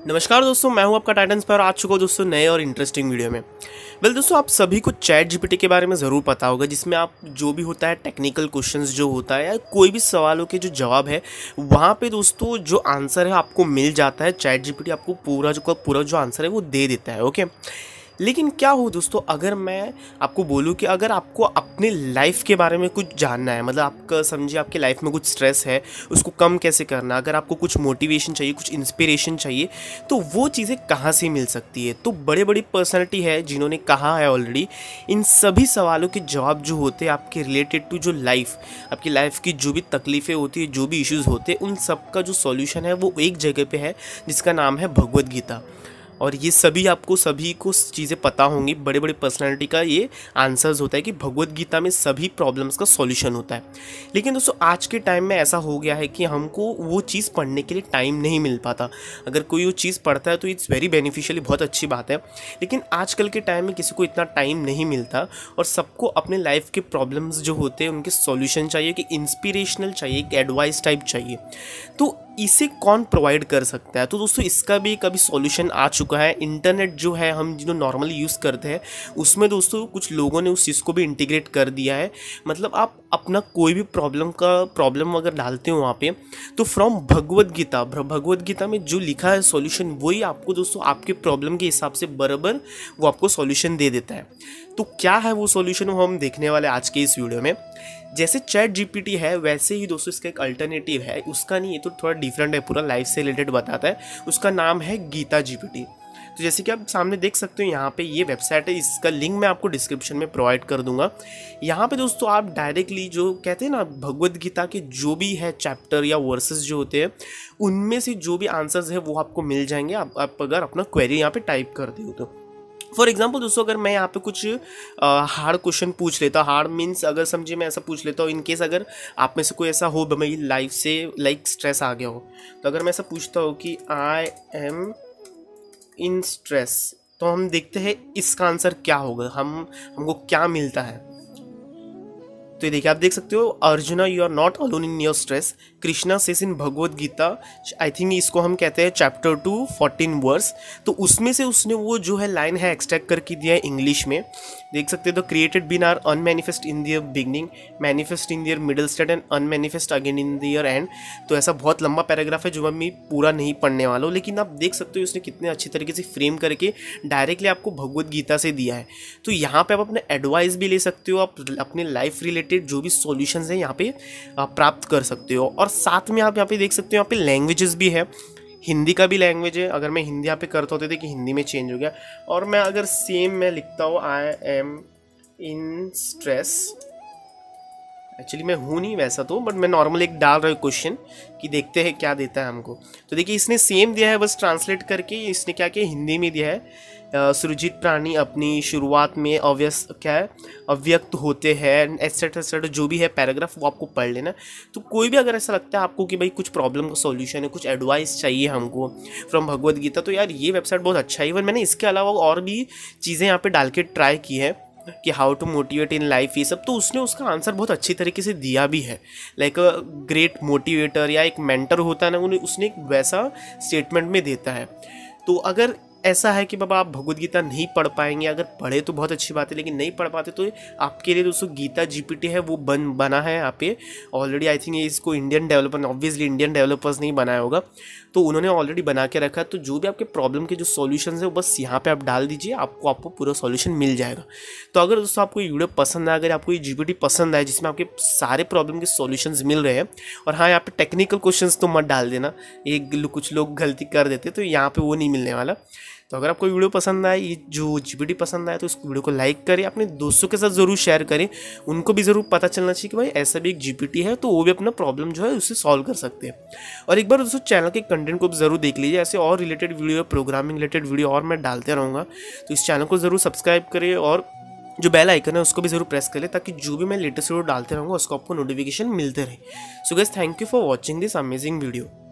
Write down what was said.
नमस्कार दोस्तों, मैं हूं आपका टाइटन स्पायर। आ चुका हूं दोस्तों नए और इंटरेस्टिंग वीडियो में। दोस्तों, आप सभी को चैट जीपीटी के बारे में ज़रूर पता होगा, जिसमें आप जो भी होता है टेक्निकल क्वेश्चंस जो होता है या कोई भी सवालों के जो जवाब है वहाँ पे दोस्तों जो आंसर है आपको मिल जाता है। चैट जीपीटी आपको पूरा जो आंसर है वो दे देता है। ओके, लेकिन क्या हो दोस्तों, अगर मैं आपको बोलूँ कि अगर आपको अपने लाइफ के बारे में कुछ जानना है, मतलब आपका समझिए आपके लाइफ में कुछ स्ट्रेस है, उसको कम कैसे करना, अगर आपको कुछ मोटिवेशन चाहिए, कुछ इंस्पिरेशन चाहिए, तो वो चीज़ें कहाँ से मिल सकती है। तो बड़े बड़ी पर्सनैलिटी है जिन्होंने कहा है ऑलरेडी, इन सभी सवालों के जवाब जो होते हैं आपके रिलेटेड टू जो लाइफ, आपकी लाइफ की जो भी तकलीफ़ें होती है, जो भी इश्यूज़ होते हैं, उन सब का जो सॉल्यूशन है वो एक जगह पे है, जिसका नाम है भगवद गीता। और ये सभी को चीज़ें पता होंगी। बड़े बड़े पर्सनालिटी का ये आंसर्स होता है कि भगवद गीता में सभी प्रॉब्लम्स का सॉल्यूशन होता है। लेकिन दोस्तों आज के टाइम में ऐसा हो गया है कि हमको वो चीज़ पढ़ने के लिए टाइम नहीं मिल पाता। अगर कोई वो चीज़ पढ़ता है तो इट्स वेरी बेनिफिशियल, बहुत अच्छी बात है। लेकिन आजकल के टाइम में किसी को इतना टाइम नहीं मिलता और सबको अपने लाइफ के प्रॉब्लम्स जो होते हैं उनके सॉल्यूशन चाहिए, कि इंस्पिरेशनल चाहिए, कि एडवाइस टाइप चाहिए। तो इसे कौन प्रोवाइड कर सकता है? तो दोस्तों इसका भी कभी सॉल्यूशन आ चुका है। इंटरनेट जो है हम जो नॉर्मली यूज़ करते हैं उसमें दोस्तों कुछ लोगों ने उस चीज़ को भी इंटीग्रेट कर दिया है। मतलब आप अपना कोई भी प्रॉब्लम अगर डालते हो वहाँ पे, तो फ्रॉम भगवद गीता में जो लिखा है सॉल्यूशन, वही आपको दोस्तों आपके प्रॉब्लम के हिसाब से बराबर वो आपको सॉल्यूशन दे देता है। तो क्या है वो सॉल्यूशन, वो हम देखने वाले आज के इस वीडियो में। जैसे चैट जीपीटी है वैसे ही दोस्तों इसका एक अल्टरनेटिव है, उसका नहीं, ये तो थोड़ा डिफरेंट है, पूरा लाइफ से रिलेटेड बताता है। उसका नाम है गीता जीपीटी। तो जैसे कि आप सामने देख सकते हो यहाँ पे ये वेबसाइट है, इसका लिंक मैं आपको डिस्क्रिप्शन में प्रोवाइड कर दूंगा। यहाँ पे दोस्तों आप डायरेक्टली जो कहते हैं ना भगवद गीता के जो भी है चैप्टर या वर्सेस जो होते हैं उनमें से जो भी आंसर्स है वो आपको मिल जाएंगे, आप अगर अपना क्वेरी यहाँ पे टाइप करते हो तो। फॉर एग्जाम्पल दोस्तों, अगर मैं यहाँ पे कुछ हार्ड क्वेश्चन पूछ लेता, हार्ड मीन्स अगर समझिए मैं ऐसा पूछ लेता हूँ, इनकेस अगर आप में से कोई ऐसा हो मेरी लाइफ से लाइक स्ट्रेस आ गया हो, तो अगर मैं ऐसा पूछता हूँ कि आई एम इन स्ट्रेस, तो हम देखते हैं इसका आंसर क्या होगा, हमको क्या मिलता है। तो ये देखिए, आप देख सकते हो, Arjuna you are not alone in your stress, Krishna says in Bhagavad Gita. I think इसको हम कहते हैं चैप्टर 2 14 वर्स। तो उसमें से उसने वो जो है लाइन है एक्सट्रैक्ट करके दिया है इंग्लिश में। देख सकते हो, the created being are unmanifest in their beginning, manifest in their middle state and unmanifest again in their end. तो ऐसा बहुत लंबा पैराग्राफ है जो मैं पूरा नहीं पढ़ने वाला हूँ, लेकिन आप देख सकते हो उसने कितने अच्छी तरीके से फ्रेम करके डायरेक्टली आपको भगवद गीता से दिया है। तो यहाँ पे आप अपने एडवाइस भी ले सकते हो, आप अपने लाइफ रिलेटेड जो भी सॉल्यूशंस हैं यहाँ पे प्राप्त कर सकते हो। और साथ में आप यहाँ पे देख सकते हो, यहाँ पे लैंग्वेजेस भी है, हिंदी का भी लैंग्वेज है। अगर मैं हिंदी यहाँ पे करता होते थे कि हिंदी में चेंज हो गया, और मैं अगर सेम मैं लिखता हूँ I am in stress, actually मैं हूँ नहीं वैसा तो, बट मैं नॉर्मल एक डाल रहा हूँ क्वेश्चन कि देखते हैं क्या देता है हमको। तो देखिए इसने सेम दिया है, बस ट्रांसलेट करके इसने क्या किया, हिंदी में दिया है। सृजित प्राणी अपनी शुरुआत में अव्यक्त होते हैं, एटसेट्रा जो भी है पैराग्राफ वो आपको पढ़ लेना। तो कोई भी अगर ऐसा लगता है आपको कि भाई कुछ प्रॉब्लम का सॉल्यूशन है, कुछ एडवाइस चाहिए हमको फ्रॉम भगवद गीता, तो यार ये वेबसाइट बहुत अच्छा है। इवन मैंने इसके अलावा और भी चीज़ें यहाँ पे डाल के ट्राई की है कि how to motivate in life, ये सब, तो उसने उसका आंसर बहुत अच्छी तरीके से दिया भी है। लाइक अ ग्रेट मोटिवेटर या एक मेंटर होता है ना, उन्हें उसने एक वैसा स्टेटमेंट में देता है। तो अगर ऐसा है कि बाबा आप भगवद गीता नहीं पढ़ पाएंगे, अगर पढ़े तो बहुत अच्छी बात है, लेकिन नहीं पढ़ पाते तो आपके लिए दोस्तों गीता जीपीटी है वो बना है यहाँ पे ऑलरेडी। आई थिंक ये इसको ऑब्वियसली इंडियन डेवलपर्स नहीं बनाया होगा, तो उन्होंने ऑलरेडी बना के रखा है। तो जो भी आपके प्रॉब्लम के जो सॉल्यूशंस है वो बस यहाँ पे आप डाल दीजिए, आपको पूरा सॉल्यूशन मिल जाएगा। तो अगर दोस्तों आपको ये वीडियो पसंद आए, अगर आपको ये जीपीटी पसंद आए जिसमें आपके सारे प्रॉब्लम के सॉल्यूशंस मिल रहे हैं, और हाँ यहाँ पे टेक्निकल क्वेश्चंस तो मत डाल देना, कुछ लोग गलती कर देते, तो यहाँ पे वो नहीं मिलने वाला। तो अगर आपको वीडियो पसंद आए, ये जो जीपीटी पसंद आए, तो इस वीडियो को लाइक करें, अपने दोस्तों के साथ ज़रूर शेयर करें, उनको भी ज़रूर पता चलना चाहिए कि भाई ऐसा भी एक जीपीटी है, तो वो भी अपना प्रॉब्लम जो है उससे सॉल्व कर सकते हैं। और एक बार दोस्तों चैनल के कंटेंट को भी ज़रूर देख लीजिए, ऐसे और related video, programming related video और मैं डालते रहूँगा। तो इस चैनल को ज़रूर सब्सक्राइब करें और जो बेल आइकन है उसको भी ज़रूर प्रेस करें, ताकि जो भी मैं लेटेस्ट वीडियो डालते रहूँगा उसको आपको नोटिफिकेशन मिलते रहे। So guys, thank you for watching this amazing video.